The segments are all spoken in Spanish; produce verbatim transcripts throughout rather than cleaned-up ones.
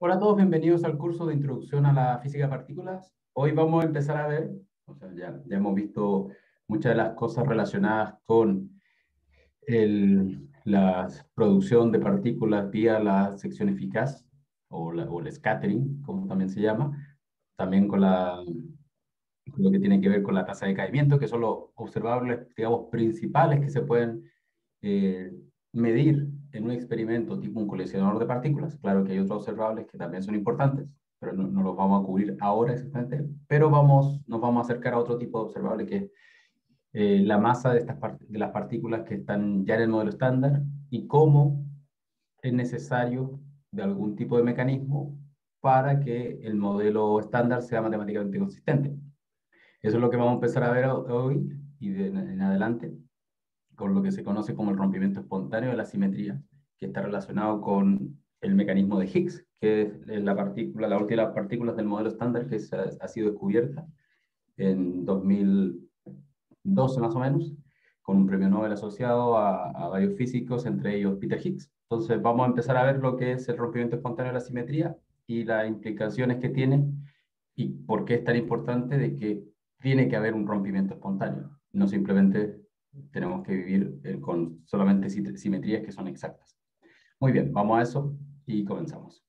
Hola a todos, bienvenidos al curso de Introducción a la Física de Partículas. Hoy vamos a empezar a ver, o sea, ya, ya hemos visto muchas de las cosas relacionadas con el, la producción de partículas vía la sección eficaz, o, la, o el scattering, como también se llama, también con, la, con lo que tiene que ver con la tasa de caimiento, que son los observables, digamos, principales que se pueden eh, medir en un experimento tipo un colisionador de partículas. Claro que hay otros observables que también son importantes, pero no, no los vamos a cubrir ahora exactamente, pero vamos, nos vamos a acercar a otro tipo de observable que es eh, la masa de, estas de las partículas que están ya en el modelo estándar y cómo es necesario de algún tipo de mecanismo para que el modelo estándar sea matemáticamente consistente. Eso es lo que vamos a empezar a ver hoy y de en adelante, con lo que se conoce como el rompimiento espontáneo de la simetría, que está relacionado con el mecanismo de Higgs, que es la partícula, la última de las partículas del modelo estándar que se ha, ha sido descubierta en dos mil doce más o menos, con un premio Nobel asociado a, a varios físicos, entre ellos Peter Higgs. Entonces vamos a empezar a ver lo que es el rompimiento espontáneo de la simetría y las implicaciones que tiene y por qué es tan importante de que tiene que haber un rompimiento espontáneo, no simplemente tenemos que vivir eh, con solamente simetrías que son exactas. Muy bien, vamos a eso y comenzamos.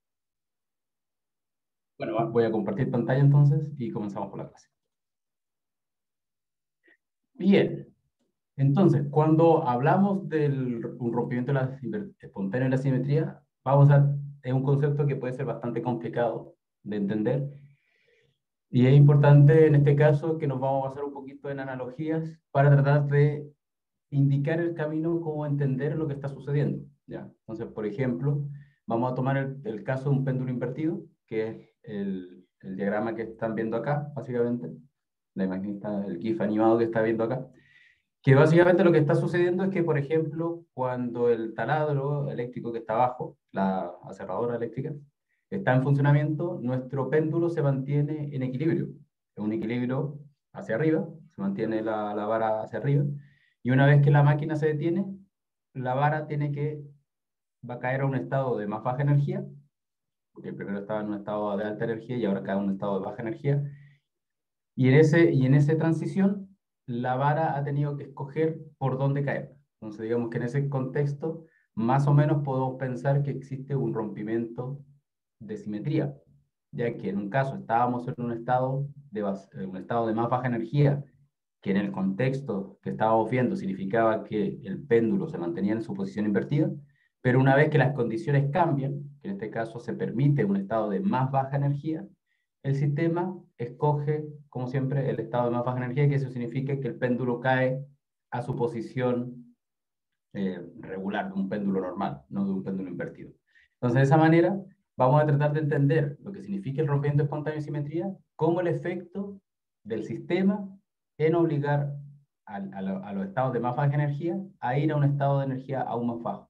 Bueno, voy a compartir pantalla entonces y comenzamos por la clase. Bien, entonces, cuando hablamos del un rompimiento de la, espontáneo de la simetría, vamos a, es un concepto que puede ser bastante complicado de entender. Y es importante en este caso que nos vamos a basar un poquito en analogías para tratar de indicar el camino, cómo entender lo que está sucediendo, ¿ya? Entonces, por ejemplo, vamos a tomar el, el caso de un péndulo invertido, que es el, el diagrama que están viendo acá, básicamente, la imagen, el GIF animado que está viendo acá, que básicamente lo que está sucediendo es que, por ejemplo, cuando el taladro eléctrico que está abajo, la aserradora eléctrica, está en funcionamiento, nuestro péndulo se mantiene en equilibrio. Es un equilibrio hacia arriba, se mantiene la, la vara hacia arriba, y una vez que la máquina se detiene, la vara tiene que, va a caer a un estado de más baja energía, porque primero estaba en un estado de alta energía y ahora cae a un estado de baja energía, y en ese, y en esa transición, la vara ha tenido que escoger por dónde caer. Entonces, digamos que en ese contexto, más o menos podemos pensar que existe un rompimiento de simetría, ya que en un caso estábamos en un estado de, un estado de más baja energía, que en el contexto que estábamos viendo significaba que el péndulo se mantenía en su posición invertida, pero una vez que las condiciones cambian, que en este caso se permite un estado de más baja energía, el sistema escoge, como siempre, el estado de más baja energía, que eso significa que el péndulo cae a su posición eh, regular, de un péndulo normal, no de un péndulo invertido. Entonces, de esa manera, vamos a tratar de entender lo que significa el rompimiento espontáneo de simetría como el efecto del sistema en obligar a, a, lo, a los estados de más baja energía a ir a un estado de energía aún más bajo.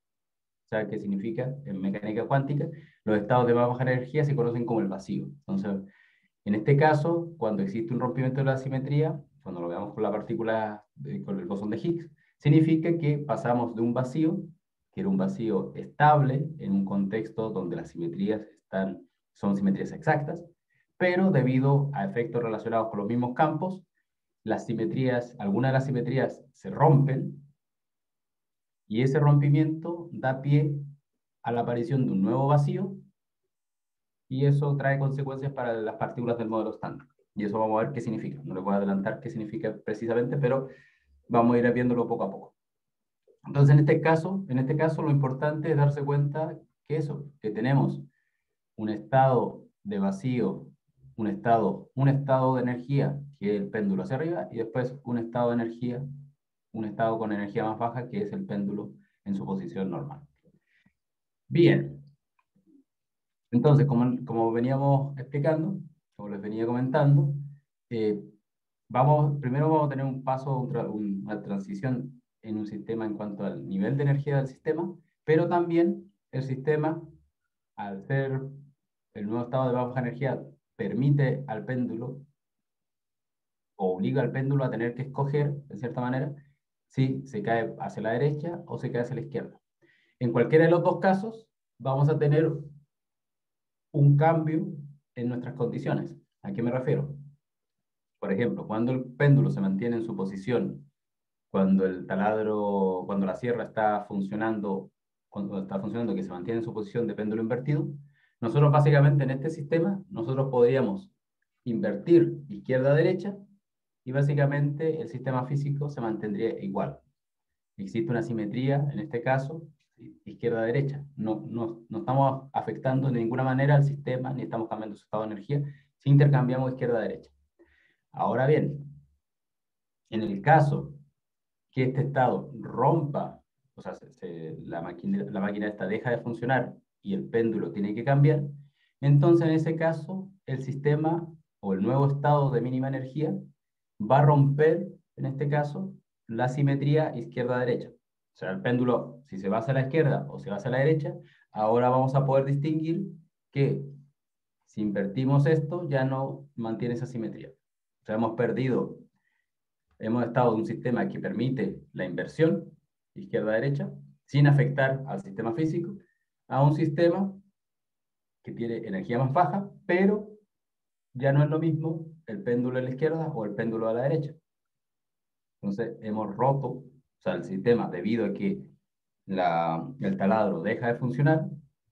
O sea, ¿qué significa? En mecánica cuántica, los estados de más baja energía se conocen como el vacío. Entonces, en este caso, cuando existe un rompimiento de la simetría, cuando lo veamos con la partícula, de, con el bosón de Higgs, significa que pasamos de un vacío, que era un vacío estable en un contexto donde las simetrías están, son simetrías exactas, pero debido a efectos relacionados con los mismos campos, las simetrías, algunas de las simetrías se rompen, y ese rompimiento da pie a la aparición de un nuevo vacío, y eso trae consecuencias para las partículas del modelo estándar. Y eso vamos a ver qué significa. No les voy a adelantar qué significa precisamente, pero vamos a ir viéndolo poco a poco. Entonces, en este caso, en este caso lo importante es darse cuenta que eso, que tenemos un estado de vacío, un estado, un estado de energía, que es el péndulo hacia arriba, y después un estado de energía, un estado con energía más baja, que es el péndulo en su posición normal. Bien. Entonces, como, como veníamos explicando, como les venía comentando, eh, vamos, primero vamos a tener un paso, un, una transición en un sistema en cuanto al nivel de energía del sistema, pero también el sistema, al ser el nuevo estado de baja energía, permite al péndulo, o obliga al péndulo a tener que escoger, de cierta manera, si se cae hacia la derecha o se cae hacia la izquierda. En cualquiera de los dos casos, vamos a tener un cambio en nuestras condiciones. ¿A qué me refiero? Por ejemplo, cuando el péndulo se mantiene en su posición, cuando el taladro, cuando la sierra está funcionando, cuando está funcionando que se mantiene en su posición de péndulo invertido, nosotros básicamente en este sistema, nosotros podríamos invertir izquierda-derecha y básicamente el sistema físico se mantendría igual. Existe una simetría, en este caso, izquierda-derecha. No, no, no estamos afectando de ninguna manera al sistema, ni estamos cambiando su estado de energía, si intercambiamos izquierda-derecha. Ahora bien, en el caso que este estado rompa, o sea, se, se, la, máquina, la máquina esta deja de funcionar y el péndulo tiene que cambiar, entonces en ese caso el sistema o el nuevo estado de mínima energía va a romper, en este caso, la simetría izquierda-derecha. O sea, el péndulo, si se va hacia la izquierda o se va hacia la derecha, ahora vamos a poder distinguir que si invertimos esto, ya no mantiene esa simetría. O sea, hemos perdido, hemos estado en un sistema que permite la inversión, izquierda-derecha, sin afectar al sistema físico, a un sistema que tiene energía más baja, pero ya no es lo mismo el péndulo a la izquierda o el péndulo a la derecha. Entonces, hemos roto, o sea, el sistema, debido a que la, el taladro deja de funcionar,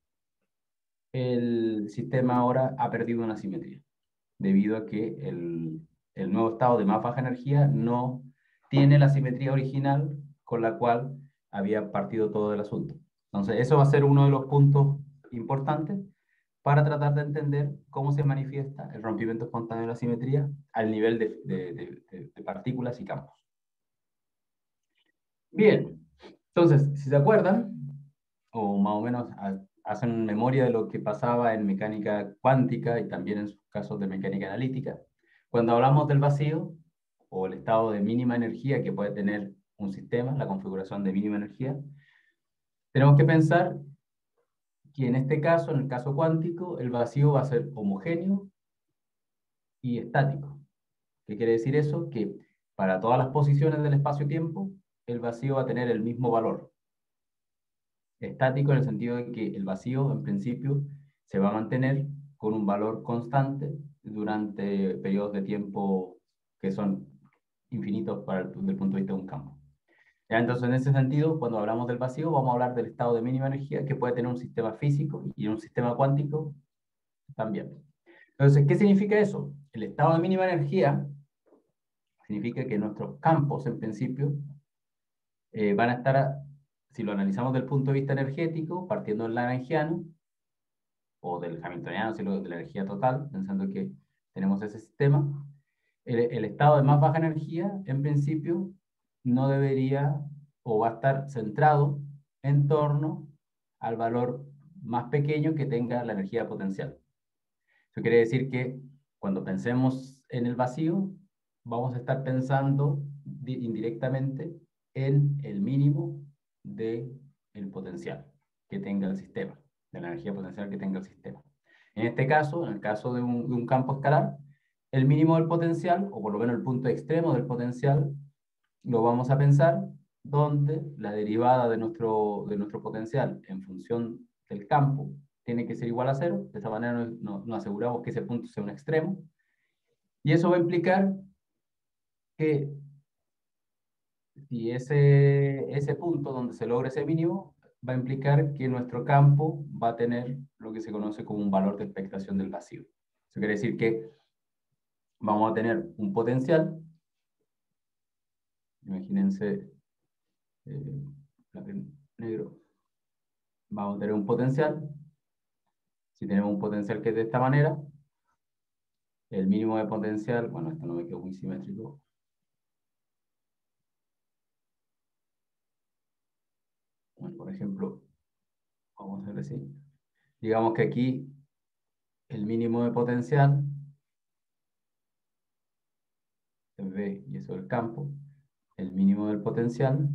el sistema ahora ha perdido una simetría, debido a que el, el nuevo estado de más baja energía no tiene la simetría original con la cual había partido todo el asunto. Entonces, eso va a ser uno de los puntos importantes para tratar de entender cómo se manifiesta el rompimiento espontáneo de la simetría al nivel de, de, de, de partículas y campos. Bien, entonces, si se acuerdan, o más o menos hacen memoria de lo que pasaba en mecánica cuántica y también en sus casos de mecánica analítica, cuando hablamos del vacío o el estado de mínima energía que puede tener un sistema, la configuración de mínima energía, tenemos que pensar que en este caso, en el caso cuántico, el vacío va a ser homogéneo y estático. ¿Qué quiere decir eso? Que para todas las posiciones del espacio-tiempo, el vacío va a tener el mismo valor. Estático en el sentido de que el vacío, en principio, se va a mantener con un valor constante durante periodos de tiempo que son infinitos para el, desde el punto de vista de un campo. ¿Ya? Entonces, en ese sentido, cuando hablamos del vacío, vamos a hablar del estado de mínima energía que puede tener un sistema físico y un sistema cuántico también. Entonces, ¿qué significa eso? El estado de mínima energía significa que nuestros campos, en principio, eh, van a estar, a, si lo analizamos desde el punto de vista energético, partiendo del lagrangiano, o del hamiltoniano, si lo, de la energía total, pensando que tenemos ese sistema, el, el estado de más baja energía, en principio, no debería o va a estar centrado en torno al valor más pequeño que tenga la energía potencial. Eso quiere decir que cuando pensemos en el vacío, vamos a estar pensando indirectamente en el mínimo del potencial que tenga el sistema, de la energía potencial que tenga el sistema. En este caso, en el caso de un, de un campo escalar, el mínimo del potencial, o por lo menos el punto extremo del potencial, lo vamos a pensar donde la derivada de nuestro, de nuestro potencial en función del campo tiene que ser igual a cero. De esa manera nos, nos, nos aseguramos que ese punto sea un extremo. Y eso va a implicar que si ese, ese punto donde se logra ese mínimo va a implicar que nuestro campo va a tener lo que se conoce como un valor de expectación del vacío. Eso quiere decir que vamos a tener un potencial. Imagínense, eh, negro. Vamos a tener un potencial. Si tenemos un potencial que es de esta manera, el mínimo de potencial, bueno, esto no me quedó muy simétrico. Bueno, por ejemplo, vamos a hacer así. Digamos que aquí el mínimo de potencial es V y eso es el campo. El mínimo del potencial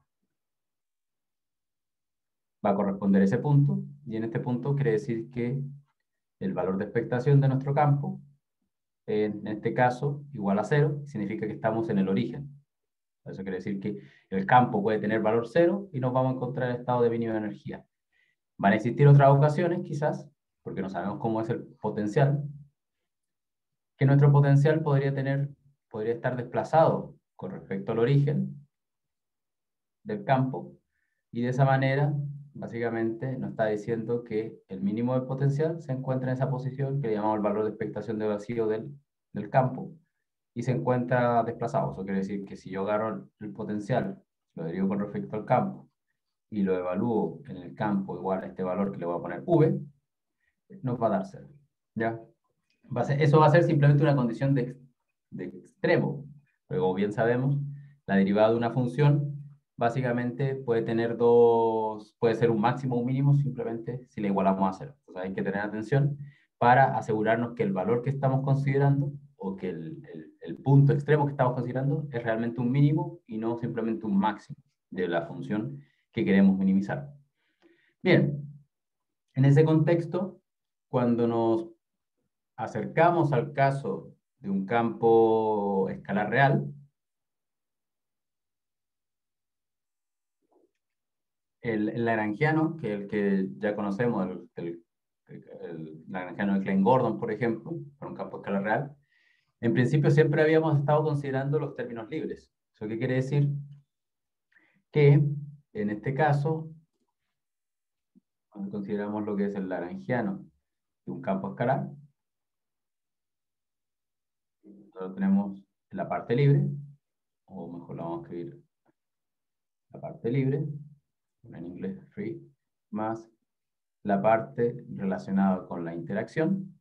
va a corresponder a ese punto, y en este punto quiere decir que el valor de expectación de nuestro campo, en este caso, igual a cero, significa que estamos en el origen. Eso quiere decir que el campo puede tener valor cero y nos vamos a encontrar en estado de mínima energía. Van a existir otras ocasiones, quizás, porque no sabemos cómo es el potencial, que nuestro potencial podría tener, podría estar desplazado con respecto al origen del campo, y de esa manera, básicamente, nos está diciendo que el mínimo del potencial se encuentra en esa posición que le llamamos el valor de expectación de vacío del, del campo, y se encuentra desplazado. Eso quiere decir que si yo agarro el, el potencial, lo derivo con respecto al campo, y lo evalúo en el campo igual a este valor que le voy a poner V, nos va a dar cero. ¿Ya? Va a ser, eso va a ser simplemente una condición de, de extremo. Pero como bien sabemos, la derivada de una función básicamente puede tener dos, puede ser un máximo o un mínimo simplemente si la igualamos a cero. Entonces hay que tener atención para asegurarnos que el valor que estamos considerando o que el, el, el punto extremo que estamos considerando es realmente un mínimo y no simplemente un máximo de la función que queremos minimizar. Bien, en ese contexto, cuando nos acercamos al caso de un campo escalar real, el, el lagrangiano, que es el que ya conocemos, el, el, el lagrangiano de Klein-Gordon, por ejemplo, para un campo escalar real, en principio siempre habíamos estado considerando los términos libres. ¿Eso qué quiere decir? Que en este caso, cuando consideramos lo que es el lagrangiano de un campo escalar, nosotros tenemos la parte libre, o mejor la vamos a escribir la parte libre, en inglés free, más la parte relacionada con la interacción.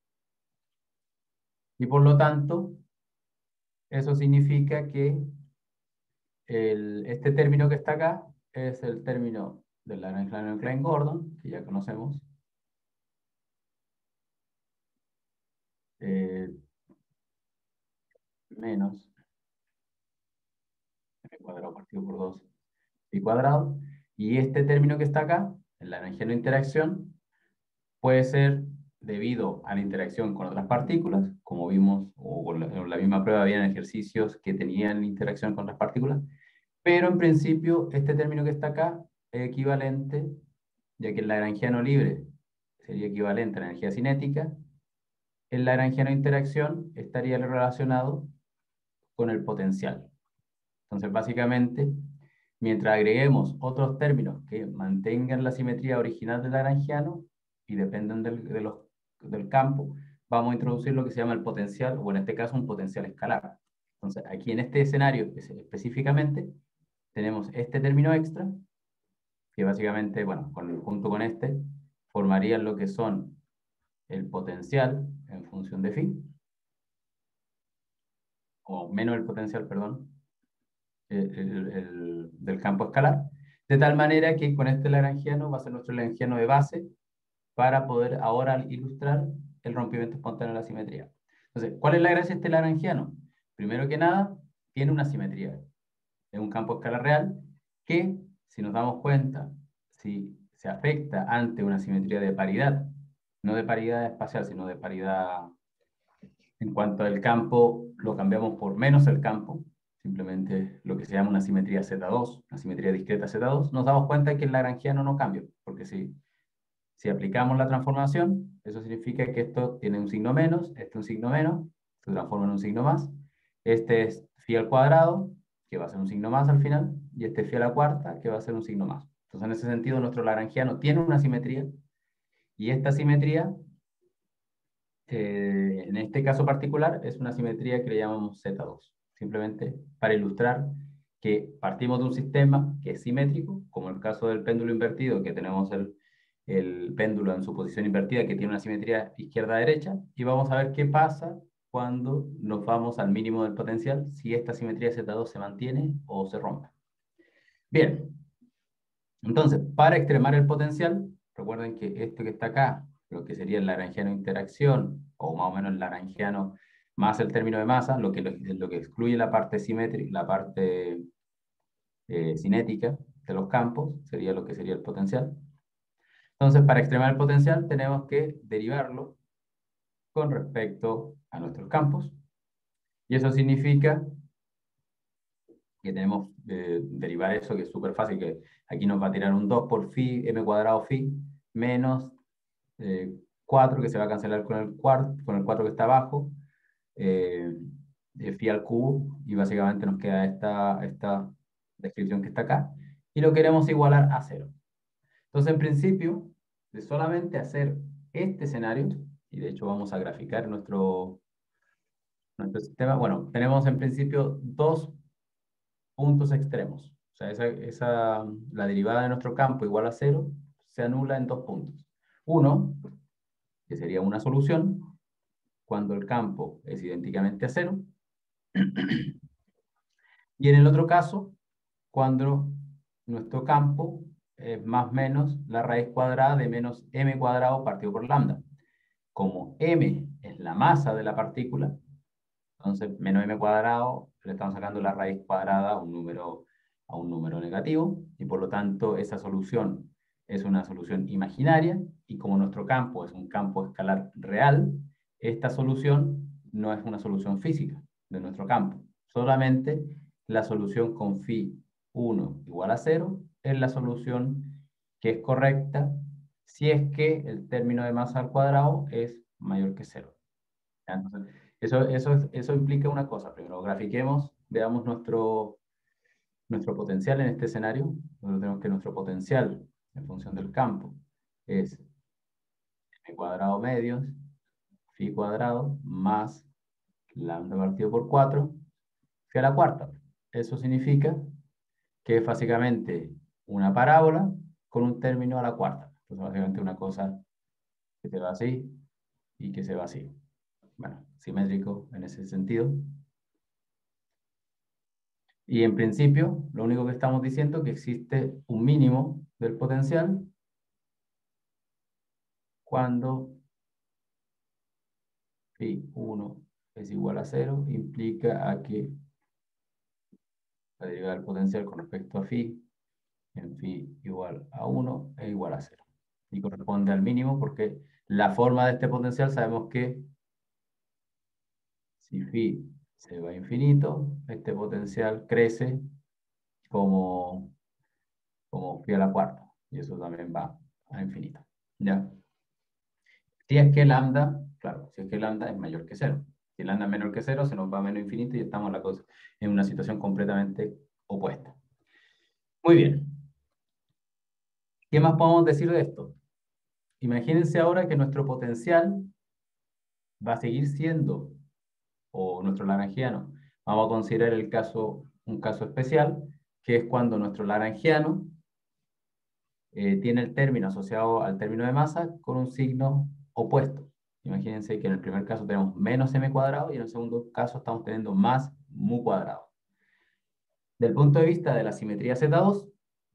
Y por lo tanto, eso significa que el, este término que está acá es el término del lagrangiano de Klein-Gordon, que ya conocemos, eh, menos m cuadrado partido por dos pi cuadrado. Y este término que está acá, el lagrangiano de interacción, puede ser debido a la interacción con otras partículas, como vimos, o en la, en la misma prueba habían ejercicios que tenían interacción con otras partículas, pero en principio este término que está acá es equivalente, ya que el lagrangiano libre sería equivalente a la energía cinética, el lagrangiano de interacción estaría relacionado con el potencial. Entonces, básicamente, mientras agreguemos otros términos que mantengan la simetría original del lagrangiano y dependen del, de los, del campo, vamos a introducir lo que se llama el potencial, o en este caso un potencial escalar. Entonces, aquí en este escenario específicamente, tenemos este término extra, que básicamente, bueno, con, junto con este, formarían lo que son el potencial en función de phi, o menos el potencial, perdón, el, el, el, del campo escalar, de tal manera que con este lagrangiano va a ser nuestro lagrangiano de base para poder ahora ilustrar el rompimiento espontáneo de la simetría. Entonces, ¿cuál es la gracia de este lagrangiano? Primero que nada, tiene una simetría. Es un campo escalar real que, si nos damos cuenta, si se afecta ante una simetría de paridad, no de paridad espacial, sino de paridad en cuanto al campo, lo cambiamos por menos el campo, simplemente lo que se llama una simetría Z dos, una simetría discreta Z dos, nos damos cuenta que el lagrangiano no cambia, porque si, si aplicamos la transformación, eso significa que esto tiene un signo menos, este un signo menos, se transforma en un signo más, este es phi al cuadrado, que va a ser un signo más al final, y este es phi a la cuarta, que va a ser un signo más. Entonces, en ese sentido, nuestro lagrangiano tiene una simetría, y esta simetría, eh, en este caso particular, es una simetría que le llamamos Z dos, simplemente para ilustrar que partimos de un sistema que es simétrico, como el caso del péndulo invertido, que tenemos el, el péndulo en su posición invertida, que tiene una simetría izquierda-derecha, y vamos a ver qué pasa cuando nos vamos al mínimo del potencial, si esta simetría Z dos se mantiene o se rompe. Bien, entonces, para extremar el potencial, recuerden que esto que está acá, lo que sería el lagrangiano interacción, o más o menos el lagrangiano más el término de masa, lo que, lo, lo que excluye la parte simétrica, la parte eh, cinética de los campos, sería lo que sería el potencial. Entonces, para extremar el potencial, tenemos que derivarlo con respecto a nuestros campos. Y eso significa que tenemos que eh, derivar eso, que es súper fácil, que aquí nos va a tirar un dos por phi, m cuadrado phi, menos eh, cuatro que se va a cancelar con el, cuarto, con el cuatro que está abajo, eh, de phi al cubo, y básicamente nos queda esta, esta descripción que está acá, y lo queremos igualar a cero. Entonces, en principio, de solamente hacer este escenario, y de hecho vamos a graficar nuestro, nuestro sistema, bueno, tenemos en principio dos puntos extremos. O sea, esa, esa, la derivada de nuestro campo igual a cero se anula en dos puntos. Uno, que sería una solución, cuando el campo es idénticamente a cero. Y en el otro caso, cuando nuestro campo es más o menos la raíz cuadrada de menos m cuadrado partido por lambda. Como m es la masa de la partícula, entonces menos m cuadrado le estamos sacando la raíz cuadrada a un número, a un número negativo, y por lo tanto esa solución es una solución imaginaria, y como nuestro campo es un campo escalar real, esta solución no es una solución física de nuestro campo. Solamente la solución con phi uno igual a cero es la solución que es correcta si es que el término de masa al cuadrado es mayor que cero. Entonces, eso, eso, eso implica una cosa. Primero, grafiquemos, veamos nuestro, nuestro potencial en este escenario. Nosotros tenemos que nuestro potencial en función del campo es m cuadrado medios, phi cuadrado, más lambda partido por cuatro, phi a la cuarta. Eso significa que es básicamente una parábola con un término a la cuarta. Entonces, básicamente una cosa que se va así y que se va así. Bueno, simétrico en ese sentido. Y en principio, lo único que estamos diciendo es que existe un mínimo del potencial cuando phi uno es igual a cero, implica a que la derivada del potencial con respecto a phi en phi igual a uno es igual a cero. Y corresponde al mínimo porque la forma de este potencial sabemos que si phi se va a infinito, este potencial crece como, como phi a la cuarta. Y eso también va a infinito. ¿Ya? Si es que lambda, claro, si es que lambda es mayor que cero. Si lambda es menor que cero, se nos va a menos infinito y estamos en, la cosa, en una situación completamente opuesta. Muy bien. ¿Qué más podemos decir de esto? Imagínense ahora que nuestro potencial va a seguir siendo, o nuestro lagrangiano, vamos a considerar el caso, un caso especial, que es cuando nuestro lagrangiano eh, tiene el término asociado al término de masa con un signo opuesto. Imagínense que en el primer caso tenemos menos m cuadrado y en el segundo caso estamos teniendo más mu cuadrado. Del punto de vista de la simetría Z dos,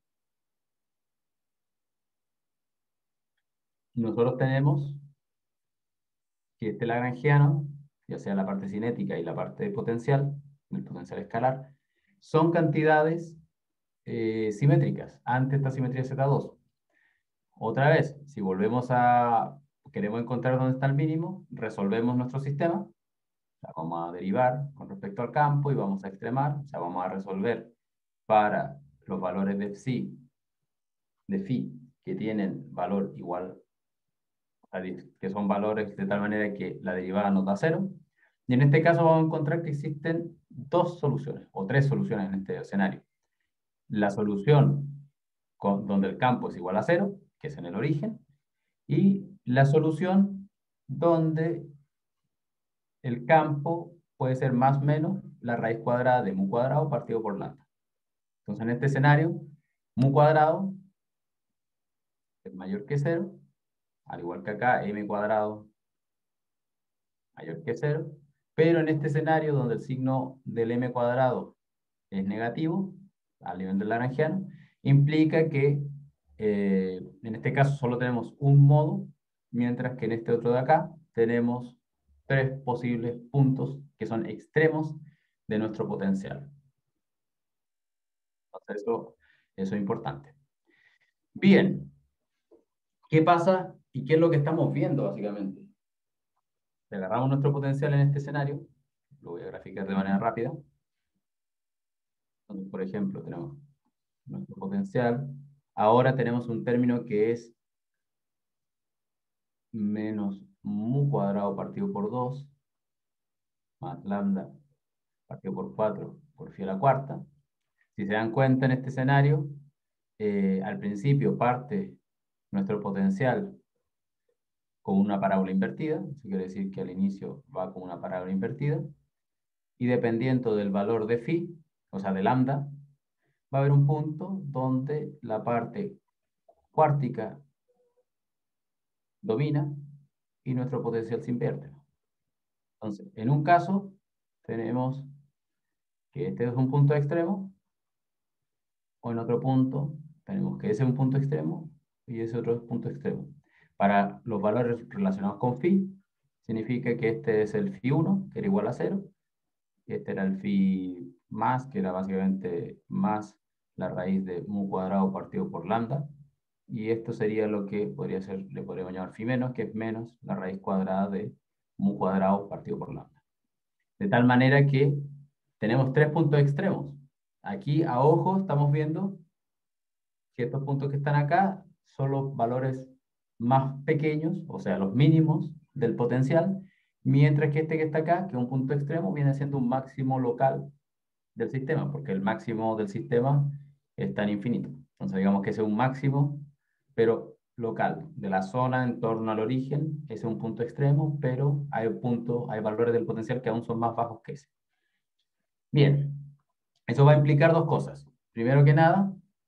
nosotros tenemos que este lagrangiano, ya sea la parte cinética y la parte potencial, del potencial escalar, son cantidades eh, simétricas ante esta simetría Z dos. Otra vez, si volvemos a, queremos encontrar dónde está el mínimo, resolvemos nuestro sistema. O sea, vamos a derivar con respecto al campo y vamos a extremar. O sea, vamos a resolver para los valores de psi, de phi, que tienen valor igual, que son valores de tal manera que la derivada nos da cero. Y en este caso vamos a encontrar que existen dos soluciones, o tres soluciones en este escenario. La solución con, donde el campo es igual a cero, que es en el origen, y la solución donde el campo puede ser más o menos la raíz cuadrada de mu cuadrado partido por lambda. Entonces, en este escenario, mu cuadrado es mayor que cero, al igual que acá, m cuadrado mayor que cero, pero en este escenario donde el signo del m cuadrado es negativo, al nivel del lagrangiano, implica que eh, en este caso solo tenemos un modo, mientras que en este otro de acá tenemos tres posibles puntos que son extremos de nuestro potencial. Entonces eso, eso es importante. Bien, ¿qué pasa y qué es lo que estamos viendo básicamente? Agarramos nuestro potencial en este escenario, lo voy a graficar de manera rápida. Entonces, por ejemplo, tenemos nuestro potencial. Ahora tenemos un término que es menos mu cuadrado partido por dos, más lambda partido por cuatro por phi a la cuarta. Si se dan cuenta en este escenario, eh, al principio parte nuestro potencial con una parábola invertida, eso quiere decir que al inicio va con una parábola invertida, y dependiendo del valor de phi, o sea de lambda, va a haber un punto donde la parte cuártica domina y nuestro potencial se invierte. Entonces, en un caso, tenemos que este es un punto extremo, o en otro punto, tenemos que ese es un punto extremo y ese otro es punto extremo. Para los valores relacionados con phi, significa que este es el phi uno, que era igual a cero, y este era el phi más, que era básicamente más la raíz de mu cuadrado partido por lambda, y esto sería lo que podría ser, le podríamos llamar phi menos, que es menos la raíz cuadrada de mu cuadrado partido por lambda. De tal manera que tenemos tres puntos extremos. Aquí a ojo estamos viendo que estos puntos que están acá son los valores más pequeños, o sea, los mínimos del potencial, mientras que este que está acá, que es un punto extremo, viene siendo un máximo local del sistema, porque el máximo del sistema está en infinito. Entonces digamos que ese es un máximo, pero local, de la zona en torno al origen, ese es un punto extremo, pero hay puntos, hay valores del potencial que aún son más bajos que ese. Bien, eso va a implicar dos cosas. Primero que nada,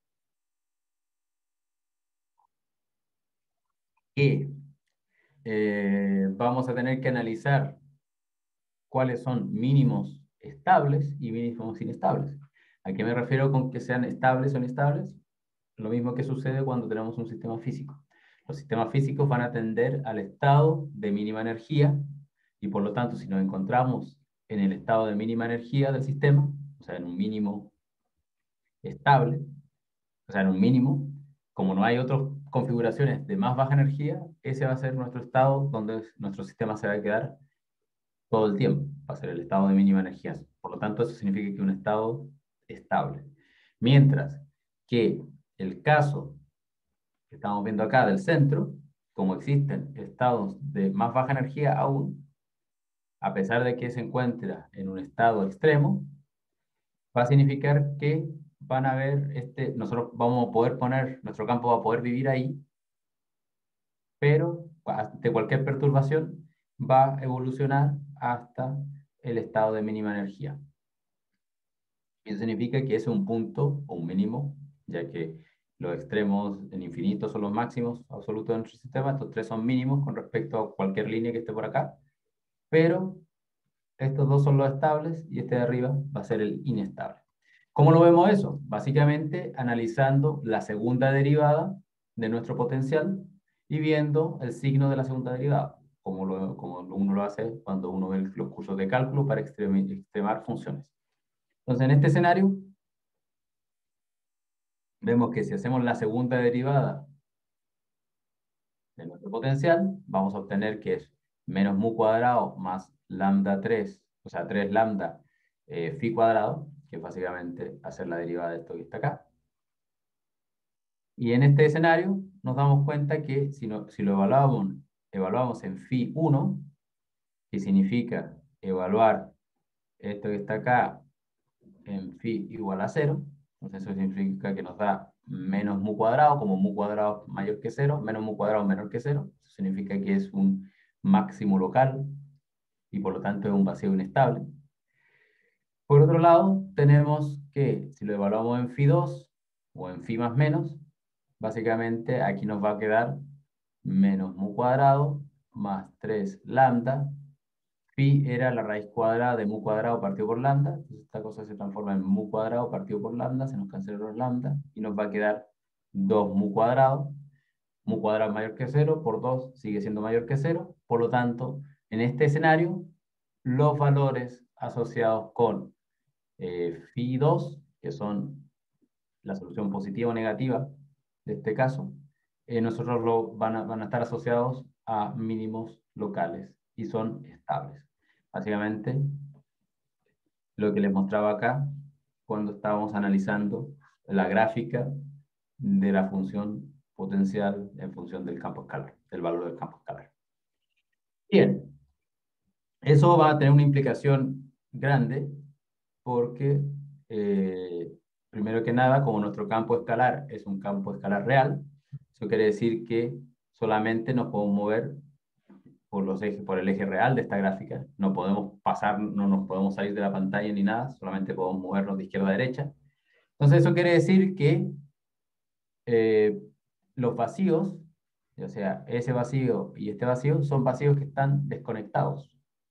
que eh, vamos a tener que analizar cuáles son mínimos estables y mínimos inestables. ¿A qué me refiero con que sean estables o inestables? Lo mismo que sucede cuando tenemos un sistema físico. Los sistemas físicos van a tender al estado de mínima energía y por lo tanto si nos encontramos en el estado de mínima energía del sistema, o sea, en un mínimo estable, o sea, en un mínimo, como no hay otras configuraciones de más baja energía, ese va a ser nuestro estado donde nuestro sistema se va a quedar todo el tiempo, va a ser el estado de mínima energía. Por lo tanto, eso significa que un estado estable. Mientras que el caso que estamos viendo acá del centro, como existen estados de más baja energía aún, a pesar de que se encuentra en un estado extremo, va a significar que van a haber, este, nosotros vamos a poder poner, nuestro campo va a poder vivir ahí, pero de cualquier perturbación va a evolucionar hasta el estado de mínima energía. Eso significa que ese es un punto o un mínimo, ya que los extremos en infinito son los máximos absolutos de nuestro sistema, estos tres son mínimos con respecto a cualquier línea que esté por acá, pero estos dos son los estables y este de arriba va a ser el inestable. ¿Cómo lo vemos eso? Básicamente analizando la segunda derivada de nuestro potencial y viendo el signo de la segunda derivada, como, lo, como uno lo hace cuando uno ve los cursos de cálculo para extremar funciones. Entonces, en este escenario, vemos que si hacemos la segunda derivada de nuestro potencial, vamos a obtener que es menos mu cuadrado más lambda tres, o sea, tres lambda eh, phi cuadrado, que es básicamente hacer la derivada de esto que está acá. Y en este escenario nos damos cuenta que si, no, si lo evaluamos, evaluamos en phi uno, que significa evaluar esto que está acá en phi igual a cero, entonces eso significa que nos da menos mu cuadrado, como mu cuadrado mayor que cero, menos mu cuadrado menor que cero, eso significa que es un máximo local y por lo tanto es un vacío inestable. Por otro lado, tenemos que si lo evaluamos en phi dos o en phi más menos, básicamente aquí nos va a quedar menos mu cuadrado más tres lambda. Phi era la raíz cuadrada de mu cuadrado partido por lambda. Entonces esta cosa se transforma en mu cuadrado partido por lambda. Se nos cancelan los lambda y nos va a quedar dos mu cuadrado. Mu cuadrado mayor que cero por dos sigue siendo mayor que cero. Por lo tanto, en este escenario, los valores asociados con eh, phi dos, que son la solución positiva o negativa de este caso, eh, nosotros lo, van, a, van a estar asociados a mínimos locales y son estables. Básicamente, lo que les mostraba acá cuando estábamos analizando la gráfica de la función potencial en función del campo escalar, del valor del campo escalar. Bien, eso va a tener una implicación grande porque, eh, primero que nada, como nuestro campo escalar es un campo escalar real, eso quiere decir que solamente nos podemos mover por los ejes, por el eje real de esta gráfica. No podemos pasar, no nos podemos salir de la pantalla ni nada, solamente podemos movernos de izquierda a derecha. Entonces eso quiere decir que eh, los vacíos, o sea, ese vacío y este vacío, son vacíos que están desconectados.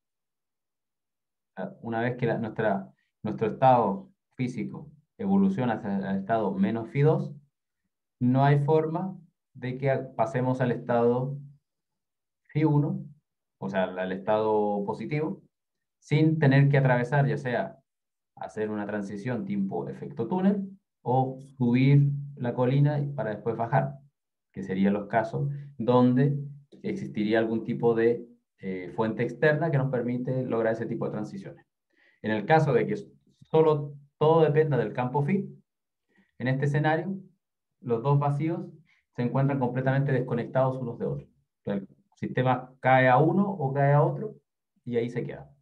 Una vez que la- nuestra, nuestro estado físico evoluciona hacia el estado menos phi dos, no hay forma de que pasemos al estado phi uno, o sea, al estado positivo, sin tener que atravesar, ya sea hacer una transición tipo efecto túnel o subir la colina para después bajar, que serían los casos donde existiría algún tipo de eh, fuente externa que nos permite lograr ese tipo de transiciones. En el caso de que solo todo dependa del campo phi, en este escenario, los dos vacíos se encuentran completamente desconectados unos de otros. El sistema cae a uno o cae a otro y ahí se queda.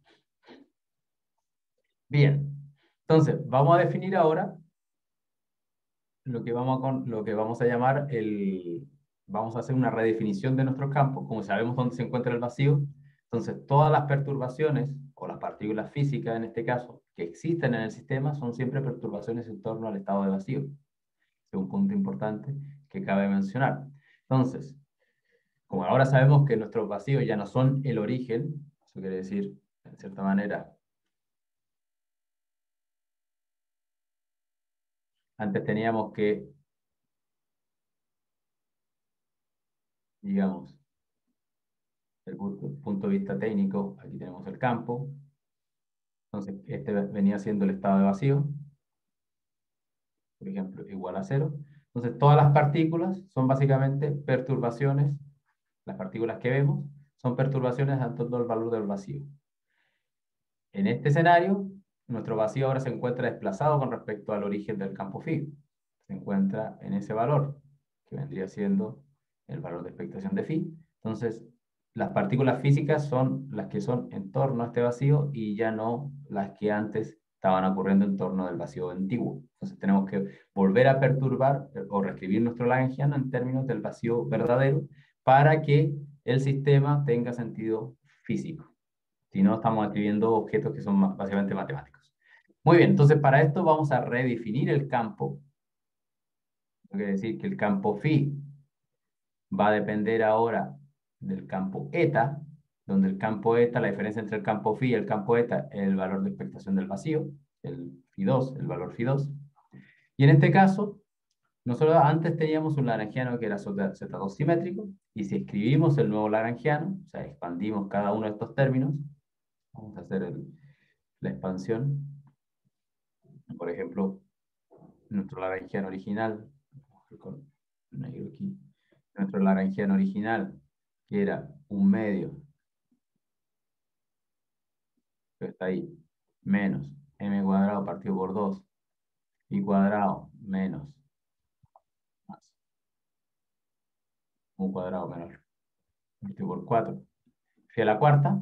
Bien, entonces vamos a definir ahora lo que vamos a, con, lo que vamos a llamar el... Vamos a hacer una redefinición de nuestros campos, como sabemos dónde se encuentra el vacío. Entonces, todas las perturbaciones, o las partículas físicas en este caso, que existen en el sistema, son siempre perturbaciones en torno al estado de vacío. Es un punto importante que cabe mencionar. Entonces, como ahora sabemos que nuestros vacíos ya no son el origen, eso quiere decir, en cierta manera, antes teníamos que, digamos, desde el punto de vista técnico, aquí tenemos el campo, entonces este venía siendo el estado de vacío, por ejemplo, igual a cero. Entonces todas las partículas son básicamente perturbaciones, las partículas que vemos son perturbaciones en torno al valor del vacío. En este escenario, nuestro vacío ahora se encuentra desplazado con respecto al origen del campo phi. Se encuentra en ese valor, que vendría siendo el valor de expectación de phi. Entonces, las partículas físicas son las que son en torno a este vacío y ya no las que antes estaban ocurriendo en torno del vacío antiguo. Entonces, tenemos que volver a perturbar o reescribir nuestro Lagrangiano en términos del vacío verdadero para que el sistema tenga sentido físico. Si no, estamos escribiendo objetos que son básicamente matemáticos. Muy bien, entonces para esto vamos a redefinir el campo. Quiere decir que el campo phi va a depender ahora del campo eta, donde el campo eta, la diferencia entre el campo phi y el campo eta es el valor de expectación del vacío, el phi dos, el valor phi dos. Y en este caso, nosotros antes teníamos un lagrangiano que era Z dos simétrico, y si escribimos el nuevo lagrangiano, o sea, expandimos cada uno de estos términos, vamos a hacer el, la expansión. Por ejemplo, nuestro Lagrangiano original, con negro aquí, nuestro Lagrangiano original, que era un medio, que está ahí, menos m cuadrado partido por dos, y cuadrado menos más un cuadrado menor partido por cuatro. Fui a la cuarta,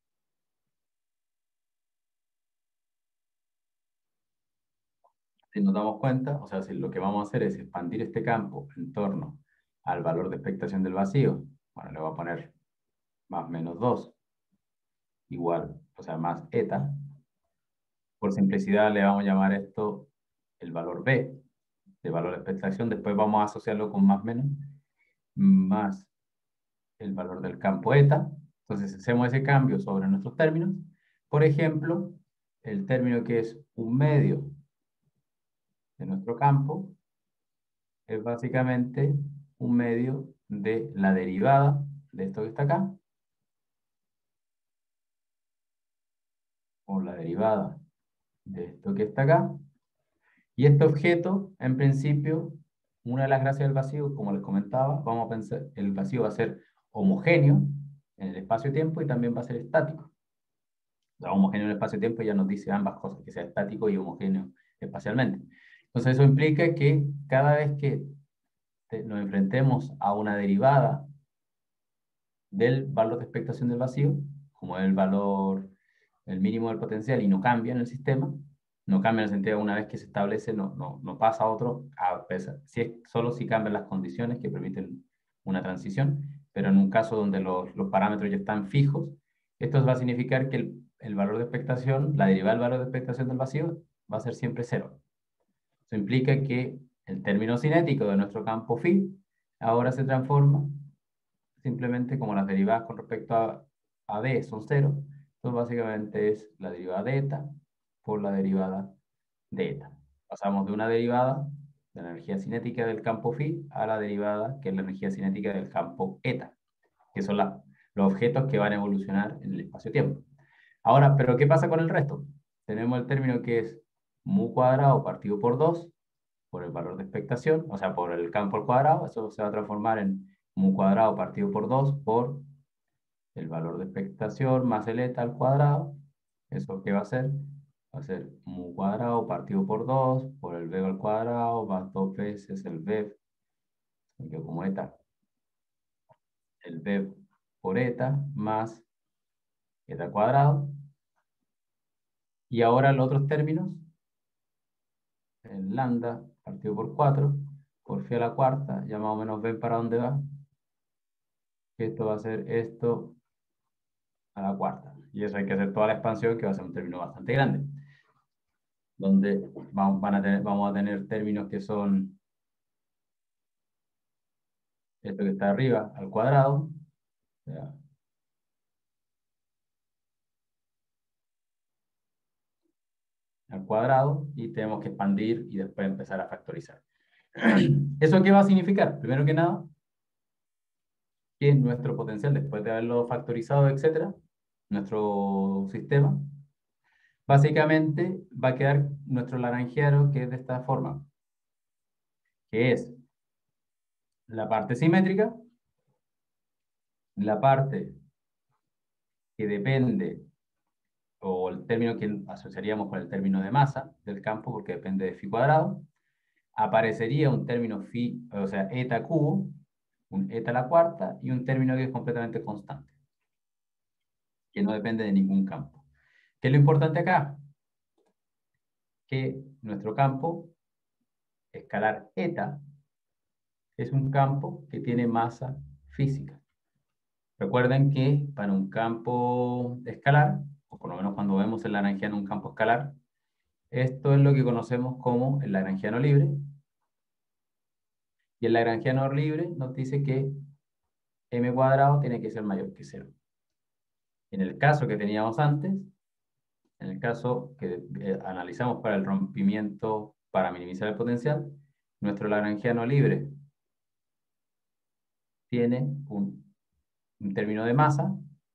si nos damos cuenta, o sea, si lo que vamos a hacer es expandir este campo en torno al valor de expectación del vacío, bueno, le voy a poner más menos dos, igual, o sea, más eta. Por simplicidad le vamos a llamar esto el valor B, de valor de expectación. Después vamos a asociarlo con más menos, más el valor del campo eta. Entonces hacemos ese cambio sobre nuestros términos. Por ejemplo, el término que es un medio de nuestro campo es básicamente un medio de la derivada de esto que está acá, o la derivada de esto que está acá. Y este objeto, en principio, una de las gracias del vacío, como les comentaba, vamos a pensar, el vacío va a ser homogéneo en el espacio-tiempo y también va a ser estático. O sea, homogéneo en el espacio-tiempo ya nos dice ambas cosas, que sea estático y homogéneo espacialmente. Entonces eso implica que cada vez que nos enfrentemos a una derivada del valor de expectación del vacío, como es el valor, el mínimo del potencial y no cambia en el sistema, no cambia en el sentido de una vez que se establece, no, no, no pasa a otro, a pesar, si es, solo si cambian las condiciones que permiten una transición, pero en un caso donde los, los parámetros ya están fijos, esto va a significar que el, el valor de expectación, la derivada del valor de expectación del vacío, va a ser siempre cero. Eso implica que el término cinético de nuestro campo phi ahora se transforma simplemente como las derivadas con respecto a, a d son cero, entonces básicamente es la derivada de eta por la derivada de eta. Pasamos de una derivada de la energía cinética del campo phi a la derivada que es la energía cinética del campo eta, que son la, los objetos que van a evolucionar en el espacio-tiempo. Ahora, ¿pero qué pasa con el resto? Tenemos el término que es mu cuadrado partido por dos, por el valor de expectación, o sea, por el campo al cuadrado, eso se va a transformar en mu cuadrado partido por dos por el valor de expectación más el eta al cuadrado. ¿Eso qué va a ser? Va a ser mu cuadrado partido por dos por el v al cuadrado más dos veces el v, que como eta, el v por eta más eta al cuadrado. Y ahora los otros términos, el lambda partido por cuatro, por phi a la cuarta, ya más o menos ven para dónde va. Esto va a ser esto a la cuarta. Y eso hay que hacer toda la expansión, que va a ser un término bastante grande. Donde vamos, van a tener, vamos a tener términos que son esto que está arriba al cuadrado. O sea, al cuadrado, y tenemos que expandir y después empezar a factorizar. ¿Eso qué va a significar? Primero que nada, que nuestro potencial, después de haberlo factorizado, etcétera, nuestro sistema, básicamente va a quedar nuestro laranjiano, que es de esta forma, que es la parte simétrica, la parte que depende, o el término que asociaríamos con el término de masa del campo, porque depende de phi cuadrado, aparecería un término phi, o sea, eta cubo, un eta a la cuarta, y un término que es completamente constante, que no depende de ningún campo. ¿Qué es lo importante acá? Que nuestro campo escalar eta es un campo que tiene masa física. Recuerden que para un campo escalar, o por lo menos cuando vemos el lagrangiano un campo escalar, esto es lo que conocemos como el lagrangiano libre. Y el lagrangiano libre nos dice que m cuadrado tiene que ser mayor que cero. En el caso que teníamos antes, en el caso que eh, analizamos para el rompimiento para minimizar el potencial, nuestro lagrangiano libre tiene un, un término de masa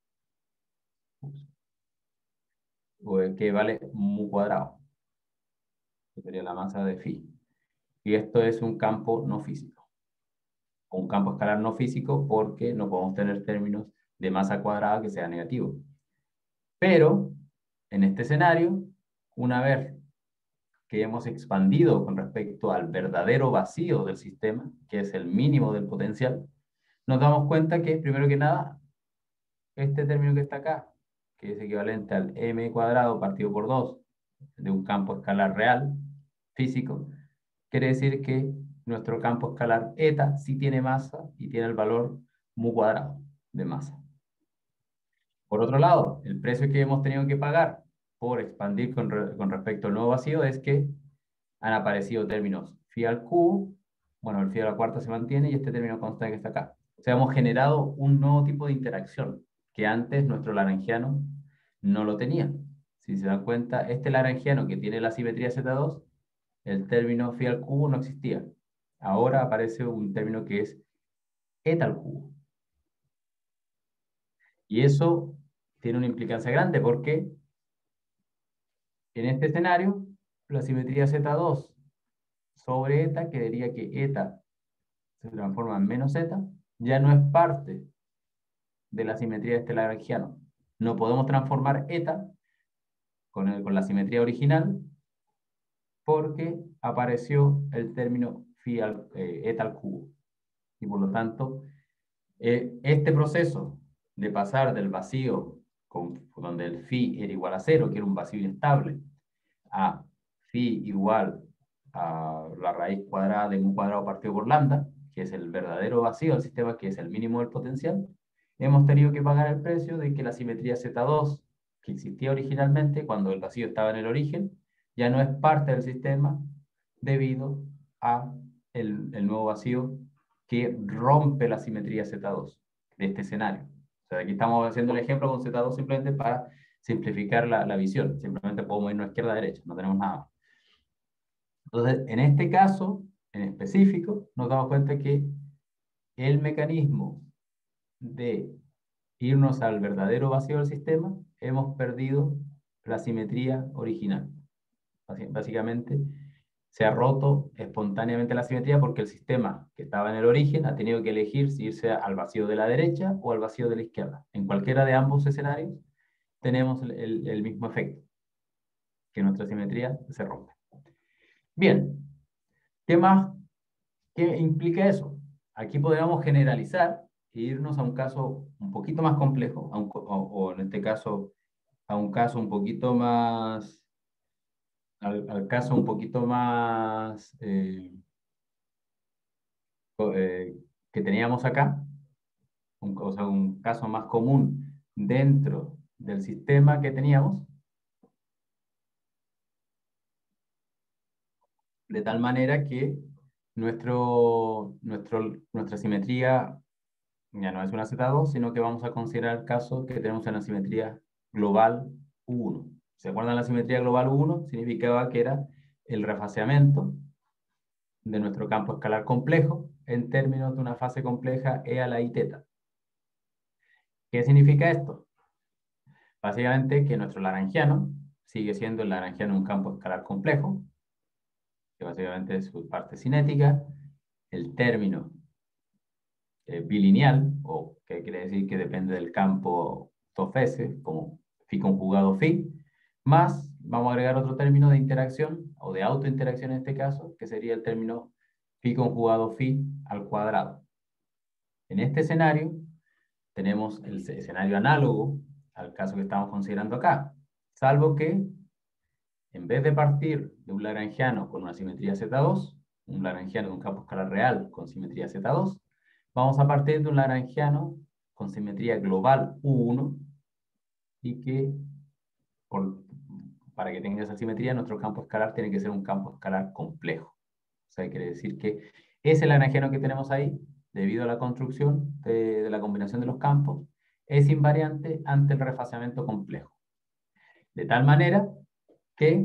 que vale mu cuadrado, que sería la masa de phi. Y esto es un campo no físico, un campo escalar no físico, porque no podemos tener términos de masa cuadrada que sea negativo. Pero en este escenario, una vez que hemos expandido con respecto al verdadero vacío del sistema, que es el mínimo del potencial, nos damos cuenta que, primero que nada, este término que está acá, que es equivalente al m cuadrado partido por dos de un campo escalar real, físico, quiere decir que nuestro campo escalar eta sí tiene masa y tiene el valor mu cuadrado de masa. Por otro lado, el precio que hemos tenido que pagar por expandir con, re, con respecto al nuevo vacío es que han aparecido términos phi al cubo, bueno, el phi a la cuarta se mantiene y este término constante que está acá. O sea, hemos generado un nuevo tipo de interacción que antes nuestro lagrangiano no lo tenía. Si se dan cuenta, este lagrangiano que tiene la simetría zeta dos, el término phi al cubo no existía. Ahora aparece un término que es eta al cubo. Y eso tiene una implicancia grande porque en este escenario, la simetría zeta dos sobre eta, que diría que eta se transforma en menos eta, ya no es parte de la simetría de este lagrangiano. No podemos transformar eta con, el, con la simetría original porque apareció el término phi al, eh, eta al cubo. Y por lo tanto, eh, este proceso de pasar del vacío con, donde el phi era igual a cero, que era un vacío inestable, a phi igual a la raíz cuadrada de mu cuadrado partido por lambda, que es el verdadero vacío del sistema, que es el mínimo del potencial, hemos tenido que pagar el precio de que la simetría Z dos, que existía originalmente cuando el vacío estaba en el origen, ya no es parte del sistema debido a el, el nuevo vacío que rompe la simetría Z dos de este escenario. O sea, aquí estamos haciendo el ejemplo con Z dos simplemente para simplificar la, la visión. Simplemente podemos irnos izquierda a derecha, no tenemos nada más. Entonces, en este caso, en específico, nos damos cuenta que el mecanismo de irnos al verdadero vacío del sistema, hemos perdido la simetría original. Básicamente, se ha roto espontáneamente la simetría porque el sistema que estaba en el origen ha tenido que elegir si irse al vacío de la derecha o al vacío de la izquierda. En cualquiera de ambos escenarios tenemos el, el, el mismo efecto, que nuestra simetría se rompe. Bien, ¿qué más? ¿Qué implica eso? Aquí podríamos generalizar e irnos a un caso un poquito más complejo, a un, o, o en este caso a un caso un poquito más, al, al caso un poquito más eh, eh, que teníamos acá, un, o sea, un caso más común dentro del sistema que teníamos, de tal manera que nuestro, nuestro, nuestra simetría ya no es una Z dos, sino que vamos a considerar el caso que tenemos en la simetría global U uno. ¿Se acuerdan la simetría global U uno? Significaba que era el refaseamiento de nuestro campo escalar complejo en términos de una fase compleja E a la I teta. ¿Qué significa esto? Básicamente que nuestro lagrangiano sigue siendo el lagrangiano un campo escalar complejo, que básicamente es su parte cinética, el término eh, bilineal, o que quiere decir que depende del campo dos veces, como phi conjugado phi, más vamos a agregar otro término de interacción, o de autointeracción en este caso, que sería el término phi conjugado phi al cuadrado. En este escenario tenemos el escenario análogo al caso que estamos considerando acá, salvo que en vez de partir de un lagrangiano con una simetría Z dos, un lagrangiano de un campo escalar real con simetría Z dos, vamos a partir de un lagrangiano con simetría global U uno y que por, para que tenga esa simetría nuestro campo escalar tiene que ser un campo escalar complejo. O sea, quiere decir que ese lagrangiano que tenemos ahí, debido a la construcción de, de la combinación de los campos, es invariante ante el refaseamiento complejo. De tal manera que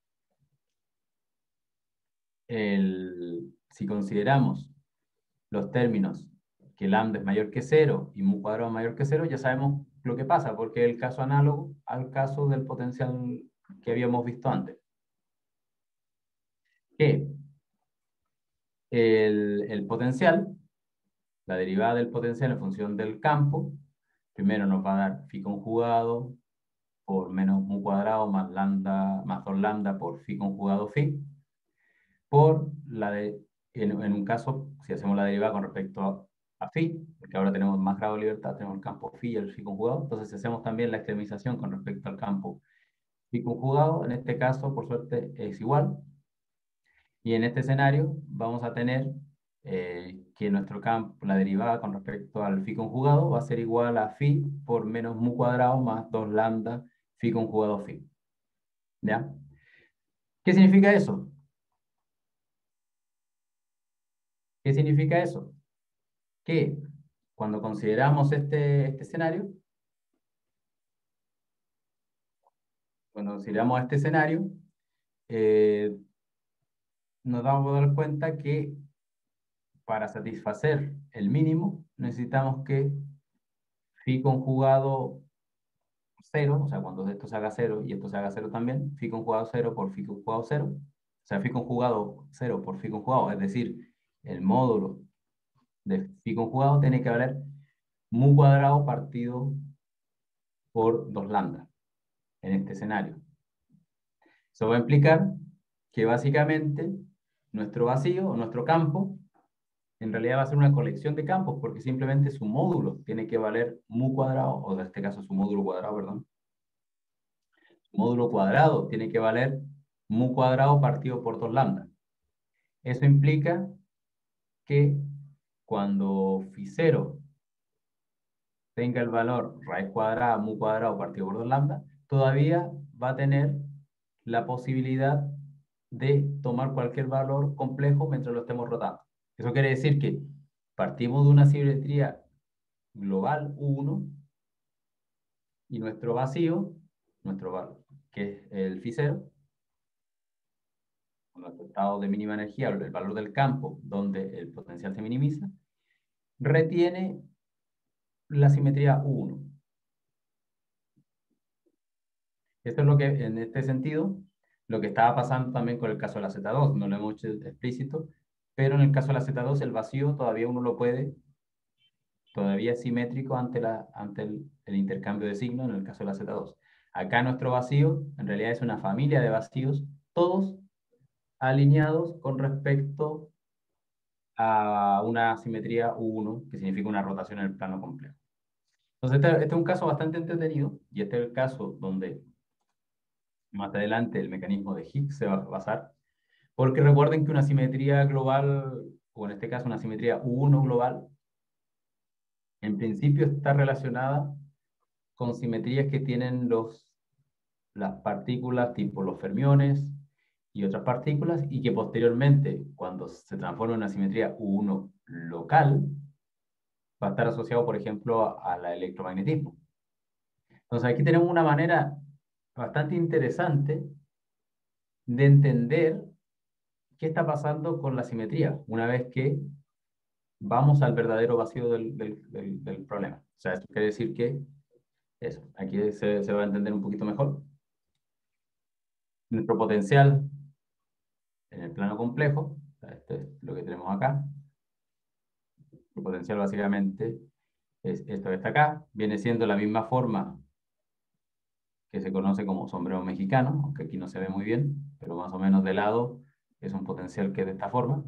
el, si consideramos los términos que lambda es mayor que cero y mu cuadrado es mayor que cero, ya sabemos lo que pasa, porque es el caso análogo al caso del potencial que habíamos visto antes. Que el, el potencial, la derivada del potencial en función del campo, primero nos va a dar phi conjugado por menos mu cuadrado más lambda, más dos lambda por phi conjugado phi, por la de, en, en un caso, si hacemos la derivada con respecto a, a phi, porque ahora tenemos más grado de libertad, tenemos el campo phi y el phi conjugado, entonces si hacemos también la extremización con respecto al campo phi conjugado, en este caso, por suerte, es igual, y en este escenario vamos a tener eh, que nuestro campo, la derivada con respecto al phi conjugado va a ser igual a phi por menos mu cuadrado más dos lambda phi conjugado phi. ¿Ya? ¿Qué significa eso? ¿Qué significa eso? Que cuando consideramos este, este escenario, cuando consideramos este escenario, eh, nos vamos a dar cuenta que para satisfacer el mínimo necesitamos que phi conjugado cero, o sea, cuando esto se haga cero y esto se haga cero también, phi conjugado cero por phi conjugado cero, o sea, phi conjugado cero por phi conjugado, es decir, el módulo de phi conjugado tiene que valer mu cuadrado partido por dos lambda en este escenario. Eso va a implicar que básicamente nuestro vacío o nuestro campo en realidad va a ser una colección de campos, porque simplemente su módulo tiene que valer mu cuadrado, o en este caso su módulo cuadrado, perdón. Su módulo cuadrado tiene que valer mu cuadrado partido por dos lambda. Eso implica que cuando phi cero tenga el valor raíz cuadrada mu cuadrado partido por dos lambda, todavía va a tener la posibilidad de tomar cualquier valor complejo mientras lo estemos rotando. Eso quiere decir que partimos de una simetría global U uno y nuestro vacío, nuestro valor, que es el phi cero, nuestro estado de mínima energía, el valor del campo donde el potencial se minimiza, retiene la simetría U uno. Esto es lo que, en este sentido, lo que estaba pasando también con el caso de la Z dos. No lo hemos hecho explícito, pero en el caso de la Z dos el vacío todavía uno lo puede, todavía es simétrico ante, la, ante el, el intercambio de signos en el caso de la Z dos. Acá nuestro vacío en realidad es una familia de vacíos, todos alineados con respecto a una simetría U uno, que significa una rotación en el plano complejo. Entonces este, este es un caso bastante entretenido, y este es el caso donde más adelante el mecanismo de Higgs se va a basar, porque recuerden que una simetría global, o en este caso una simetría U uno global, en principio está relacionada con simetrías que tienen los, las partículas tipo los fermiones y otras partículas, y que posteriormente, cuando se transforma en una simetría U uno local, va a estar asociado, por ejemplo, al electromagnetismo. Entonces aquí tenemos una manera bastante interesante de entender qué está pasando con la simetría una vez que vamos al verdadero vacío del, del, del, del problema. O sea, esto quiere decir que eso, aquí se, se va a entender un poquito mejor. Nuestro potencial en el plano complejo, esto es lo que tenemos acá. El potencial básicamente es esto que está acá, viene siendo la misma forma que se conoce como sombrero mexicano, aunque aquí no se ve muy bien, pero más o menos de lado es un potencial que es de esta forma.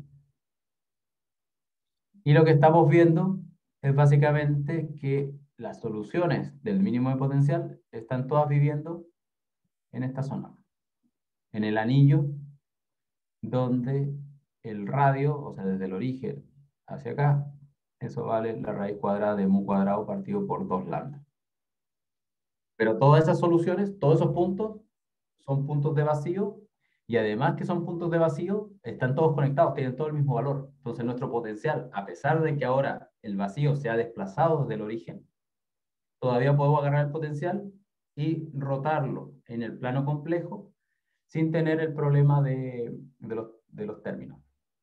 Y lo que estamos viendo es básicamente que las soluciones del mínimo de potencial están todas viviendo en esta zona, en el anillo donde el radio, o sea, desde el origen hacia acá, eso vale la raíz cuadrada de mu cuadrado partido por dos lambda. Pero todas esas soluciones, todos esos puntos, son puntos de vacío, y además que son puntos de vacío, están todos conectados, tienen todo el mismo valor. Entonces nuestro potencial, a pesar de que ahora el vacío se ha desplazado desde el origen, todavía podemos agarrar el potencial y rotarlo en el plano complejo sin tener el problema de, de, los, de los términos.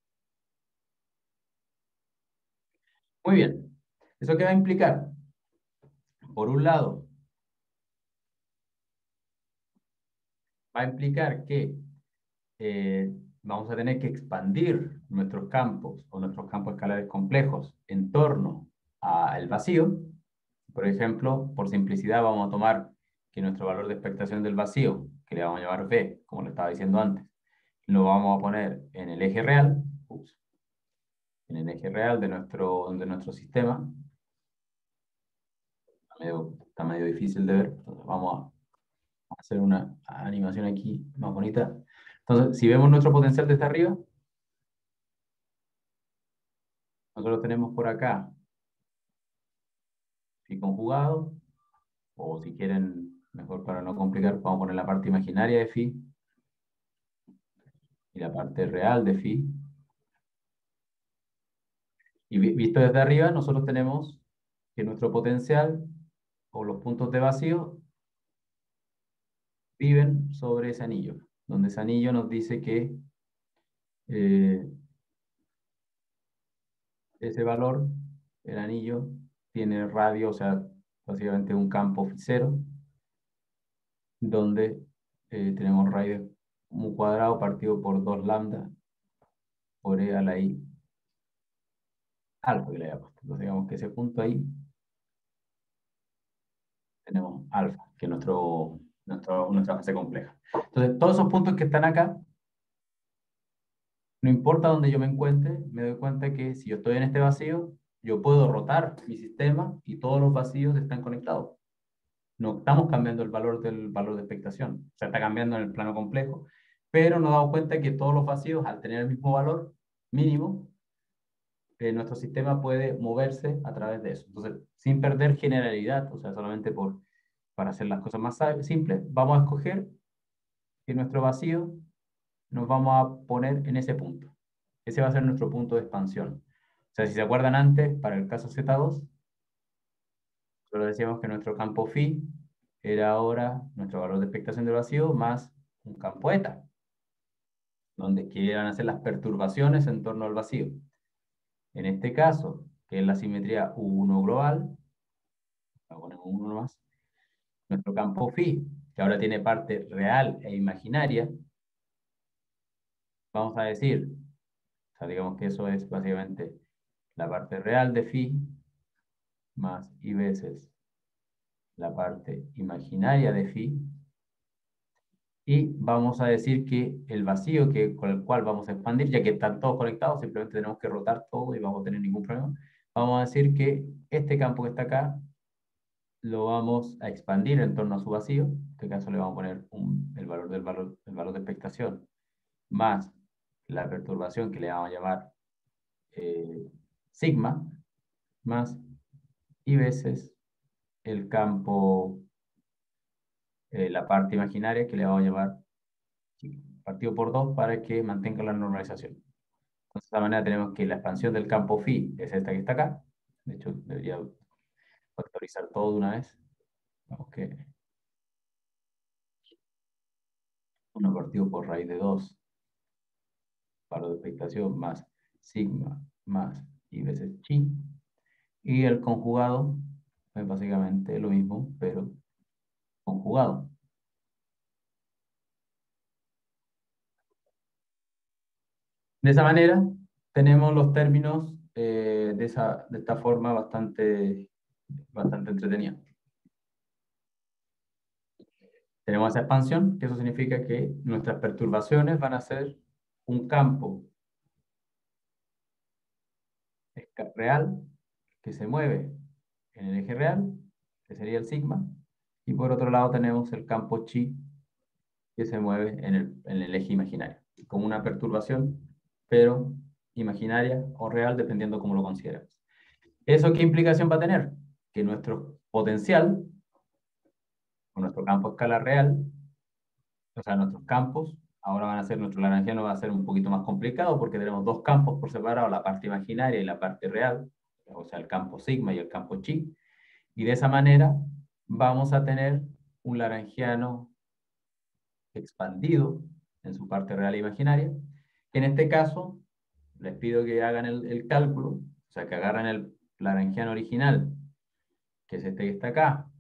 Muy bien. ¿Eso qué va a implicar? Por un lado, va a implicar que eh, vamos a tener que expandir nuestros campos o nuestros campos escalares complejos en torno al vacío. Por ejemplo, por simplicidad vamos a tomar que nuestro valor de expectación del vacío, que le vamos a llamar V, como le estaba diciendo antes, lo vamos a poner en el eje real, ups, en el eje real de nuestro, de nuestro sistema. Está medio, está medio difícil de ver, entonces vamos a hacer una animación aquí más bonita. Entonces, si vemos nuestro potencial desde arriba, nosotros tenemos por acá phi conjugado, o si quieren, mejor para no complicar, vamos a poner la parte imaginaria de phi y la parte real de phi. Y visto desde arriba, nosotros tenemos que nuestro potencial o los puntos de vacío viven sobre ese anillo, donde ese anillo nos dice que eh, ese valor, el anillo, tiene radio, o sea, básicamente un campo phi cero, donde eh, tenemos raíz mu cuadrado partido por dos lambda por e a la i alfa que le haya puesto. Entonces digamos que ese punto ahí tenemos alfa, que es nuestro, nuestro, nuestra fase compleja. Entonces todos esos puntos que están acá, no importa dónde yo me encuentre, me doy cuenta que si yo estoy en este vacío, yo puedo rotar mi sistema y todos los vacíos están conectados. No estamos cambiando el valor del valor de expectación. O sea, está cambiando en el plano complejo, pero nos damos cuenta que todos los vacíos, al tener el mismo valor mínimo, eh, nuestro sistema puede moverse a través de eso. Entonces, sin perder generalidad, o sea, solamente por, para hacer las cosas más simples, vamos a escoger que nuestro vacío nos vamos a poner en ese punto. Ese va a ser nuestro punto de expansión. O sea, si se acuerdan antes, para el caso Z dos, solo decíamos que nuestro campo phi era ahora nuestro valor de expectación del vacío más un campo eta, donde quieran hacer las perturbaciones en torno al vacío. En este caso, que es la simetría U uno global, ponemos uno más, nuestro campo phi, que ahora tiene parte real e imaginaria, vamos a decir, o sea, digamos que eso es básicamente la parte real de phi más i veces la parte imaginaria de phi, y vamos a decir que el vacío que, con el cual vamos a expandir, ya que están todos conectados, simplemente tenemos que rotar todo y vamos a tener ningún problema, vamos a decir que este campo que está acá lo vamos a expandir en torno a su vacío. En este caso le vamos a poner un, el, valor del valor, el valor de expectación más la perturbación que le vamos a llamar eh, sigma, más y veces el campo, eh, la parte imaginaria que le vamos a llamar partido por dos para que mantenga la normalización. Entonces, de esta manera tenemos que la expansión del campo phi es esta que está acá. De hecho, debería factorizar todo de una vez. Vamos que uno partido por raíz de dos, valor de expectación más sigma más y veces chi. Y el conjugado es básicamente lo mismo, pero conjugado. De esa manera, tenemos los términos eh, de, esa, de esta forma bastante, bastante entretenida. Tenemos esa expansión, que eso significa que nuestras perturbaciones van a ser un campo real que se mueve en el eje real, que sería el sigma, y por otro lado tenemos el campo chi que se mueve en el, en el eje imaginario, como una perturbación, pero imaginaria o real, dependiendo cómo lo consideremos. ¿Eso qué implicación va a tener? Que nuestro potencial, o nuestro campo escalar real, o sea, nuestros campos, ahora van a ser, nuestro lagrangiano va a ser un poquito más complicado porque tenemos dos campos por separado, la parte imaginaria y la parte real, o sea, el campo sigma y el campo chi, y de esa manera vamos a tener un lagrangiano expandido en su parte real e imaginaria, que en este caso les pido que hagan el, el cálculo, o sea, que agarren el lagrangiano original, que es este que está acá,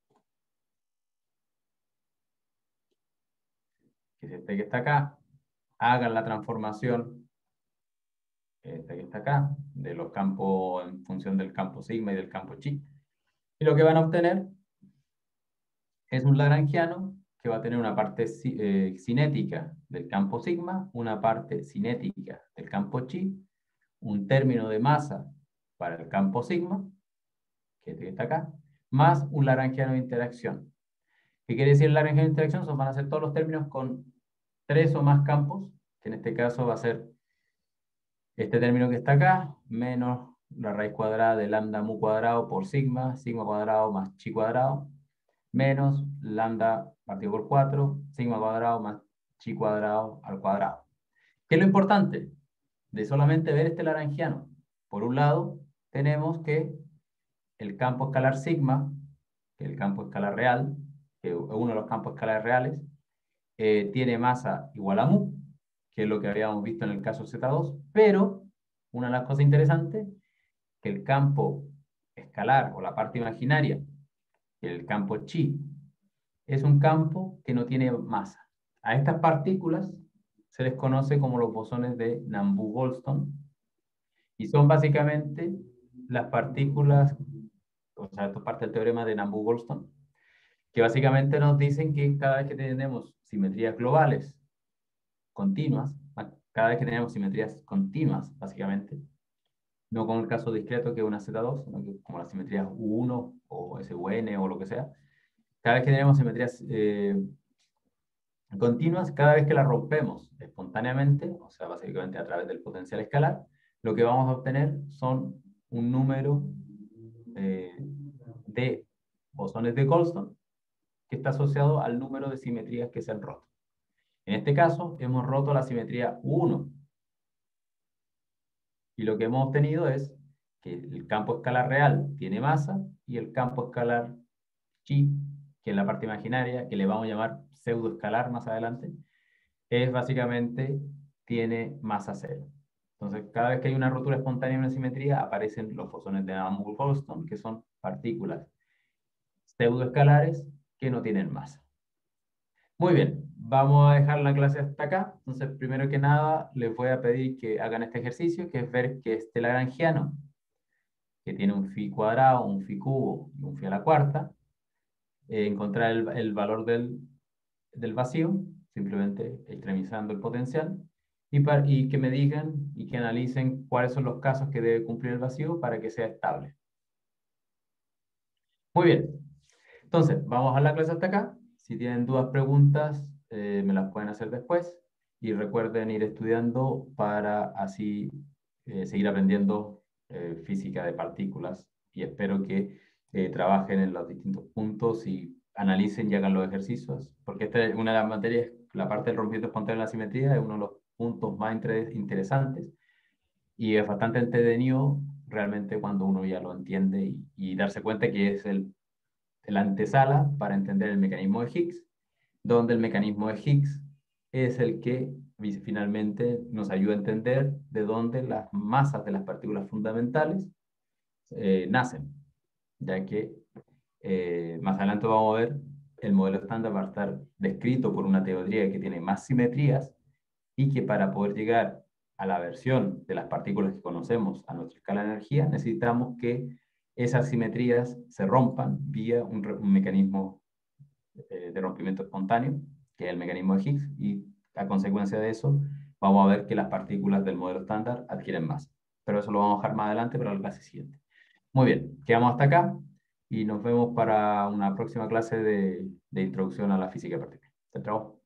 que es este que está acá, hagan la transformación, este que está acá, de los campos en función del campo sigma y del campo chi. Y lo que van a obtener es un lagrangiano que va a tener una parte eh, cinética del campo sigma, una parte cinética del campo chi, un término de masa para el campo sigma, que este que está acá, más un lagrangiano de interacción. ¿Qué quiere decir el lagrangiano de interacción? Son, van a ser todos los términos con tres o más campos, que en este caso va a ser este término que está acá, menos la raíz cuadrada de lambda mu cuadrado por sigma, sigma cuadrado más chi cuadrado, menos lambda partido por cuatro, sigma cuadrado más chi cuadrado al cuadrado. ¿Qué es lo importante de solamente ver este lagrangiano? Por un lado, tenemos que el campo escalar sigma, que es el campo escalar real, que es uno de los campos escalares reales, eh, tiene masa igual a mu, que es lo que habíamos visto en el caso Z dos, pero una de las cosas interesantes, que el campo escalar o la parte imaginaria, el campo chi, es un campo que no tiene masa. A estas partículas se les conoce como los bosones de Nambu-Goldstone y son básicamente las partículas, o sea, esto es parte del teorema de Nambu-Goldstone, que básicamente nos dicen que cada vez que tenemos simetrías globales continuas, cada vez que tenemos simetrías continuas, básicamente, no con el caso discreto que es una Z dos, sino que como las simetrías U uno o S U N o lo que sea, cada vez que tenemos simetrías eh, continuas, cada vez que las rompemos espontáneamente, o sea, básicamente a través del potencial escalar, lo que vamos a obtener son un número eh, de bosones de Goldstone que está asociado al número de simetrías que se han roto. En este caso, hemos roto la simetría U uno. Y lo que hemos obtenido es que el campo escalar real tiene masa y el campo escalar chi, que es la parte imaginaria, que le vamos a llamar pseudoescalar más adelante, es básicamente tiene masa cero. Entonces, cada vez que hay una rotura espontánea en una simetría, aparecen los bosones de Navier-Goldstone, que son partículas pseudoescalares que no tienen masa. Muy bien, vamos a dejar la clase hasta acá. Entonces, primero que nada, les voy a pedir que hagan este ejercicio, que es ver que este lagrangiano, que tiene un phi cuadrado, un phi cubo y un phi a la cuarta, eh, encontrar el, el valor del, del vacío, simplemente extremizando el potencial, y, para, y que me digan y que analicen cuáles son los casos que debe cumplir el vacío para que sea estable. Muy bien, entonces, vamos a la clase hasta acá. Si tienen dudas, preguntas, eh, me las pueden hacer después. Y recuerden ir estudiando para así eh, seguir aprendiendo eh, física de partículas. Y espero que eh, trabajen en los distintos puntos y analicen y hagan los ejercicios. Porque esta es una de las materias, la parte del rompimiento espontáneo de la simetría, es uno de los puntos más interesantes. Y es bastante entretenido realmente cuando uno ya lo entiende y, y darse cuenta que es el la antesala para entender el mecanismo de Higgs, donde el mecanismo de Higgs es el que finalmente nos ayuda a entender de dónde las masas de las partículas fundamentales eh, nacen, ya que eh, más adelante vamos a ver el modelo estándar va a estar descrito por una teoría que tiene más simetrías y que para poder llegar a la versión de las partículas que conocemos a nuestra escala de energía, necesitamos que esas simetrías se rompan vía un, un mecanismo eh, de rompimiento espontáneo, que es el mecanismo de Higgs, y a consecuencia de eso vamos a ver que las partículas del modelo estándar adquieren masa. Pero eso lo vamos a dejar más adelante para la clase siguiente. Muy bien, quedamos hasta acá y nos vemos para una próxima clase de, de introducción a la física de partículas. Chao, chao.